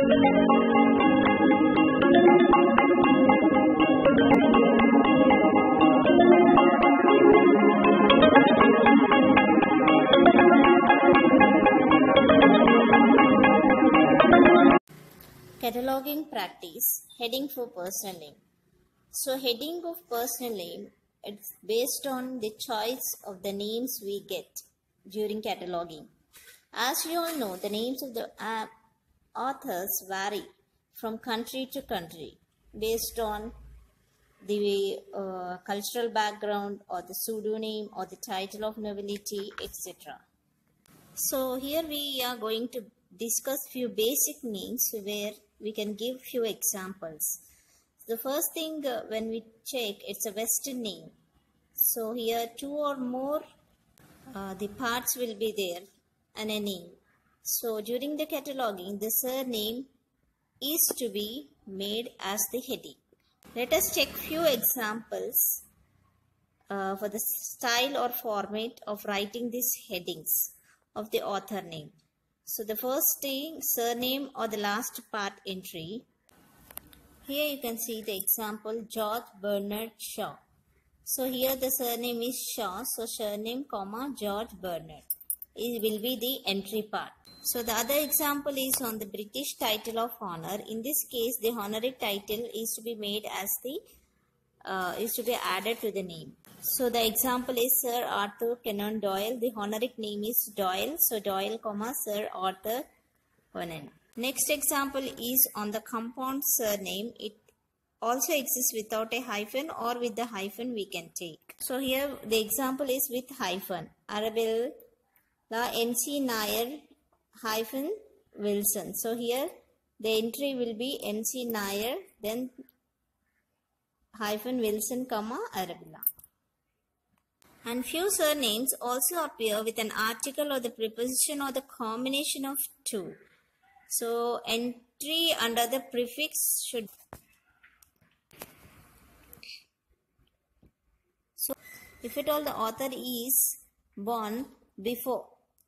Cataloging practice, heading for personal name. So heading of personal name, it's based on the choice of the names we get during cataloging. As you all know, the names of the authors vary from country to country based on the cultural background or the pseudonym or the title of nobility, etc. So here we are going to discuss few basic names where we can give few examples. The first thing when we check, it's a Western name. So here two or more the parts will be there and a name. So during the cataloging, the surname is to be made as the heading. Let us check few examples for the style or format of writing these headings of the author name. So the first thing, surname or the last part entry. Here you can see the example, George Bernard Shaw. So here the surname is Shaw. So surname, comma, George Bernard. It will be the entry part. So the other example is on the British title of honor. In this case, the honorific title is to be made as the is to be added to the name. So the example is Sir Arthur Conan Doyle. The honorific name is Doyle. So Doyle, comma, Sir Arthur Conan. Next example is on the compound surname. It also exists without a hyphen or with the hyphen we can take. So here the example is with hyphen. Arabella N.C. Nair hyphen Wilson. So here the entry will be N.C. Nair, then hyphen Wilson, comma, Arabella. And few surnames also appear with an article or the preposition or the combination of two. So entry under the prefix should. So if at all the author is born before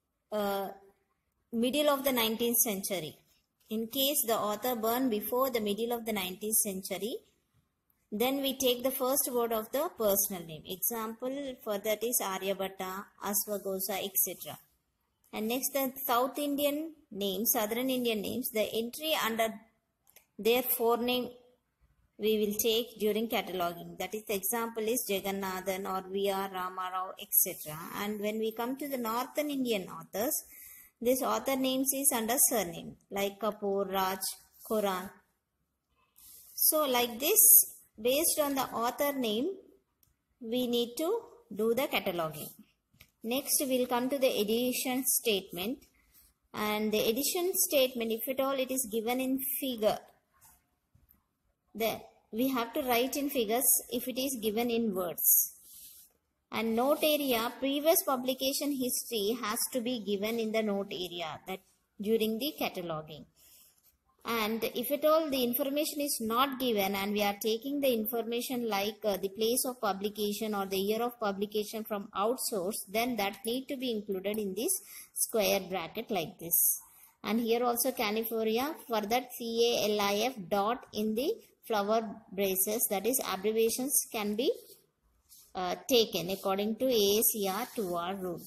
middle of the 19th century. In case the author born before the middle of the 19th century, then we take the first word of the personal name. Example for that is Aryabhatta, Asvaghosha, etc. And next the South Indian names, Southern Indian names, the entry under their forename we will take during cataloging. That is the example is Jagannathan or V.R. Ramarao, etc. And when we come to the Northern Indian authors, this author names is under surname like Kapoor, Raj, Koran. So like this, based on the author name, we need to do the cataloging. Next, we will come to the edition statement. And the edition statement, if at all it is given in figure, then we have to write in figures if it is given in words. And note area, previous publication history has to be given in the note area that during the cataloging. And if at all the information is not given and we are taking the information like the place of publication or the year of publication from outsource, then that need to be included in this square bracket like this. And here also California, for that CALIF dot in the flower braces, that is abbreviations can be taken according to AACR 2R rule.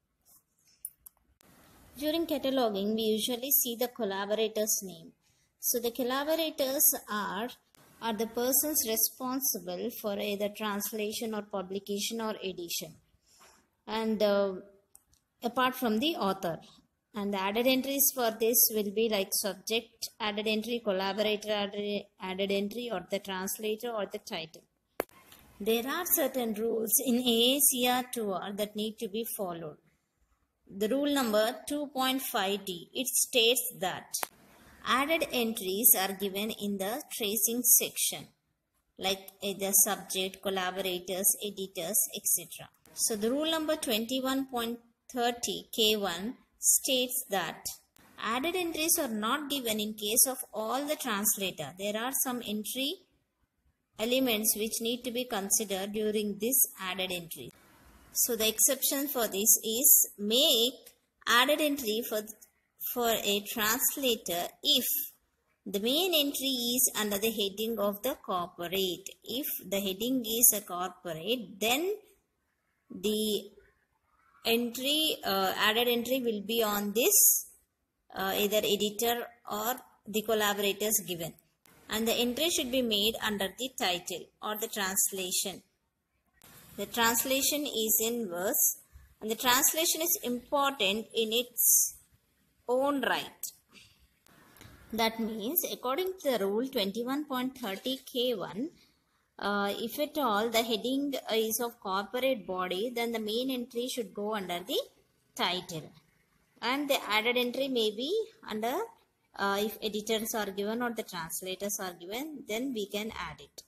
During cataloging, we usually see the collaborator's name. So the collaborators are the persons responsible for either translation or publication or edition, and apart from the author. And the added entries for this will be like subject added entry, collaborator added entry, or the translator or the title. There are certain rules in AACR 2R that need to be followed. The rule number 2.5D, it states that added entries are given in the tracing section, like the subject, collaborators, editors, etc. So the rule number 21.30 K1 states that added entries are not given in case of all the translator. There are some entry elements which need to be considered during this added entry. So the exception for this is make added entry for a translator if The main entry is under the heading of the corporate. If the heading is a corporate, then the entry, added entry will be on this either editor or the collaborators given. And the entry should be made under the title or the translation. The translation is in verse, and the translation is important in its own right. That means, according to the rule 21.30K1, if at all the heading is of corporate body, then the main entry should go under the title. And the added entry may be under, if editors are given or the translators are given, then we can add it.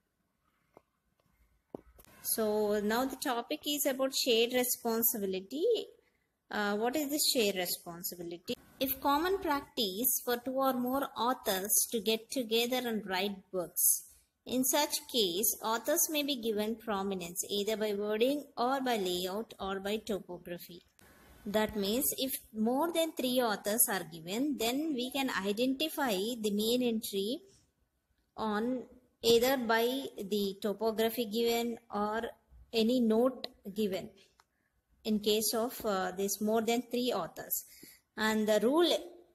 So now the topic is about shared responsibility. What is the shared responsibility? If common practice for two or more authors to get together and write books, in such case, authors may be given prominence either by wording or by layout or by topography. That means if more than 3 authors are given, then we can identify the main entry on either by the topography given or any note given in case of this more than 3 authors. And the rule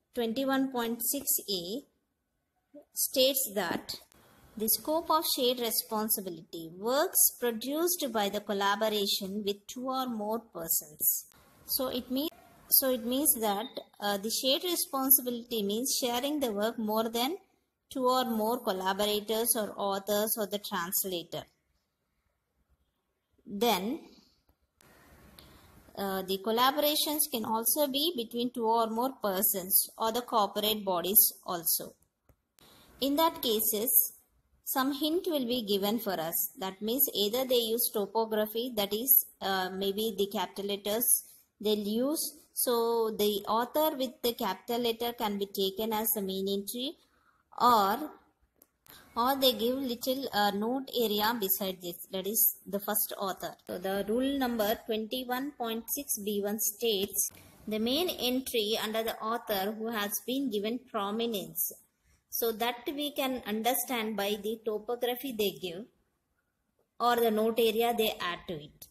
21.6a states that the scope of shared responsibility, works produced by the collaboration with 2 or more persons. So it means that the shared responsibility means sharing the work more than 2 or more collaborators or authors or the translator. Then the collaborations can also be between 2 or more persons or the corporate bodies also. In that cases, some hint will be given for us. That means either they use topography, that is maybe the capital letters they'll use. So the author with the capital letter can be taken as the main entry, or they give little note area beside this, that is the first author. So the rule number 21.6b1 states the main entry under the author who has been given prominence. So that we can understand by the topography they give or the note area they add to it.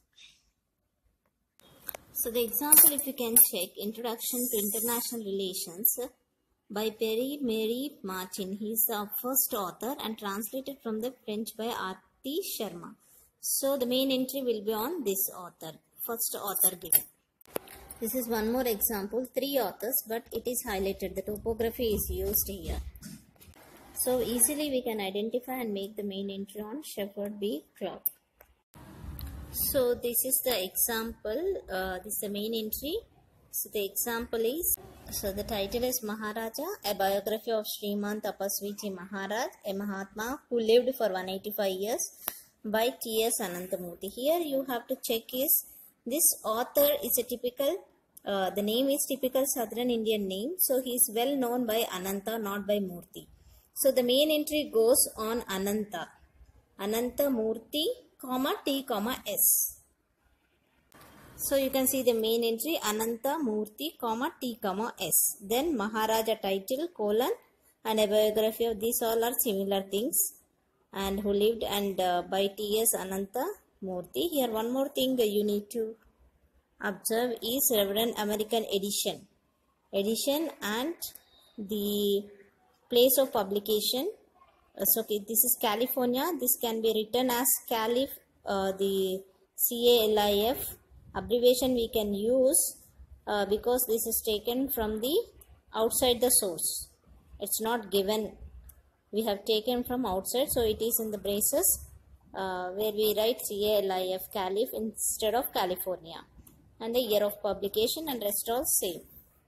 So the example, if you can check, Introduction to International Relations by Pierre-Marie Martin. He is the first author and translated from the French by Aarti Sharma. So the main entry will be on this author, first author given. This is one more example, 3 authors, but it is highlighted. The topography is used here. So easily we can identify and make the main entry on Shepherd B. Clark. So this is the example, this is the main entry. So the example is, so the title is Maharaja, a biography of Sriman Tapaswiji Maharaj, a Mahatma who lived for 185 years, by T.S. Anantamurthy. Here you have to check is, this author is a typical, the name is typical Southern Indian name. So he is well known by Ananta, not by Murthy. So the main entry goes on Ananta. Ananta Murthy, T, S. So you can see the main entry Ananta Murthy, T, S. Then Maharaja title, colon, and a biography of these all are similar things. And who lived and by T.S. Ananta Murthy. Here one more thing you need to observe is Reverend American edition. Edition and the place of publication. So this is California. This can be written as Calif, the CALIF. Abbreviation we can use because this is taken from the outside the source. It's not given. We have taken from outside, so it is in the braces where we write CALIF, Calif instead of California. And the year of publication and rest all same.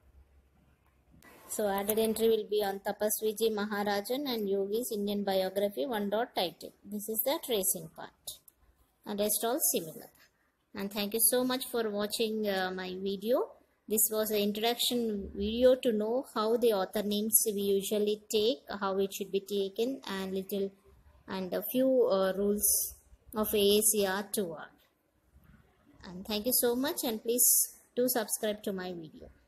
So added entry will be on Tapaswiji Maharajan and Yogi's Indian biography, one dot title. This is the tracing part. And rest all similar. And thank you so much for watching my video. This was an introduction video to know how the author names we usually take, how it should be taken, and a few rules of AACR 2R. And thank you so much, and please do subscribe to my video.